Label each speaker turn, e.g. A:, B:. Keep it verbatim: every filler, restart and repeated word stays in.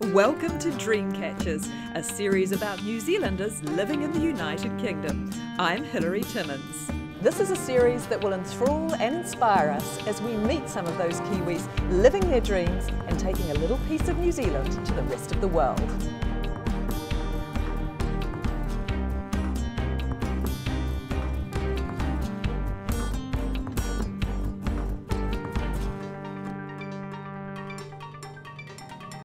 A: Welcome to Dreamcatchers, a series about New Zealanders living in the United Kingdom. I'm Hilary Timmins.
B: This is a series that will enthrall and inspire us as we meet some of those Kiwis living their dreams and taking a little piece of New Zealand to the rest of the world.